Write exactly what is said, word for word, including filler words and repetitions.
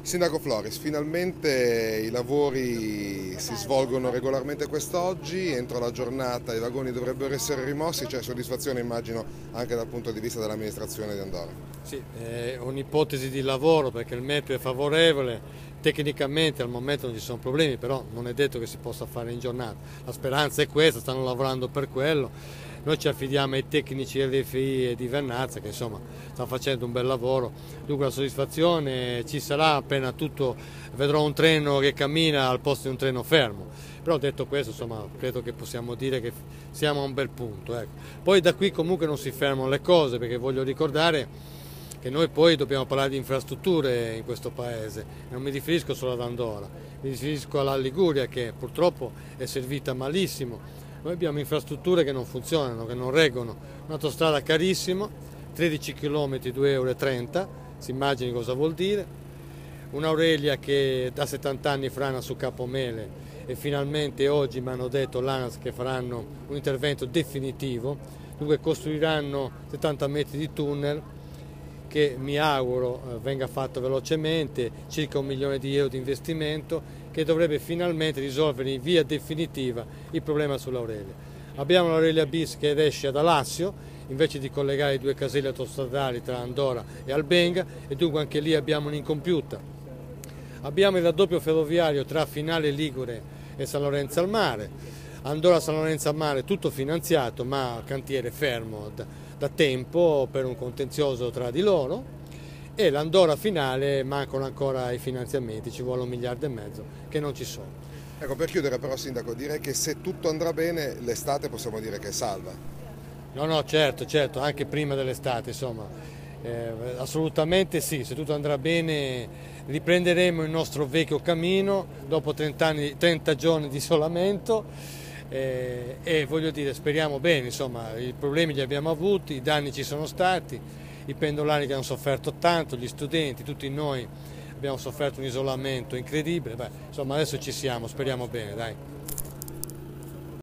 Sindaco Floris, finalmente i lavori si svolgono regolarmente quest'oggi, entro la giornata i vagoni dovrebbero essere rimossi, c'è soddisfazione immagino anche dal punto di vista dell'amministrazione di Andorra. Sì, è un'ipotesi di lavoro perché il meteo è favorevole, tecnicamente al momento non ci sono problemi, però non è detto che si possa fare in giornata. La speranza è questa, stanno lavorando per quello. Noi ci affidiamo ai tecnici L F I e di Vernazza che insomma stanno facendo un bel lavoro, dunque la soddisfazione ci sarà appena tutto, vedrò un treno che cammina al posto di un treno fermo, però detto questo insomma credo che possiamo dire che siamo a un bel punto. Ecco. Poi da qui comunque non si fermano le cose perché voglio ricordare che noi poi dobbiamo parlare di infrastrutture in questo paese, non mi riferisco solo ad Andorra, mi riferisco alla Liguria che purtroppo è servita malissimo. Noi abbiamo infrastrutture che non funzionano, che non reggono, un'autostrada carissima, tredici chilometri, due euro e trenta, si immagini cosa vuol dire, un'Aurelia che da settanta anni frana su Capomele e finalmente oggi mi hanno detto l'ANAS che faranno un intervento definitivo, dunque costruiranno settanta metri di tunnel che mi auguro venga fatto velocemente, circa un milione di euro di investimento che dovrebbe finalmente risolvere in via definitiva il problema sull'Aurelia. Abbiamo l'Aurelia bis che esce ad Alassio invece di collegare i due caselli autostradali tra Andorra e Albenga e dunque anche lì abbiamo un'incompiuta. Abbiamo il raddoppio ferroviario tra Finale Ligure e San Lorenzo al Mare, Andorra-San Lorenzo al Mare tutto finanziato ma cantiere fermo da, da tempo per un contenzioso tra di loro e l'Andorra finale mancano ancora i finanziamenti, ci vuole un miliardo e mezzo che non ci sono. Ecco, per chiudere però Sindaco direi che se tutto andrà bene l'estate possiamo dire che è salva. No, no, certo, certo, anche prima dell'estate insomma, eh, assolutamente sì, se tutto andrà bene riprenderemo il nostro vecchio cammino dopo trenta anni, trenta giorni di isolamento. Eh, e voglio dire, speriamo bene, insomma, i problemi li abbiamo avuti, i danni ci sono stati, i pendolari che hanno sofferto tanto, gli studenti, tutti noi abbiamo sofferto un isolamento incredibile, beh, insomma adesso ci siamo, speriamo bene, dai.